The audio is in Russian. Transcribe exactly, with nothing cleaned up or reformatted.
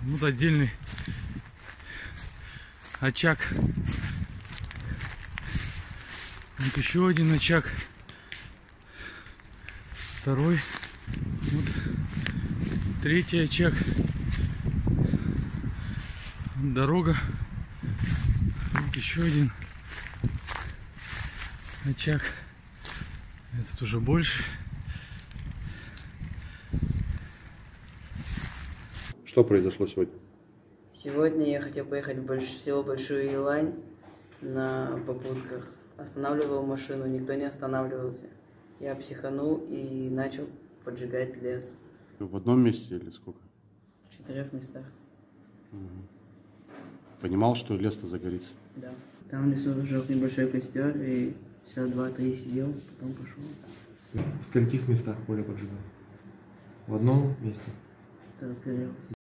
Вот отдельный очаг. Вот еще один очаг. Второй. Вот третий очаг. Дорога. Вот еще один очаг. Этот уже больше. Что произошло сегодня? Сегодня я хотел поехать в, больш... в село Большую Елань на попутках. Останавливал машину, никто не останавливался. Я психанул и начал поджигать лес. В одном месте или сколько? В четырех местах. Угу. Понимал, что лес-то загорится? Да. Там в лесу жег небольшой костер, и часа два-три сидел, потом пошел. В скольких местах поле поджигал? В одном месте? Это разгорелось.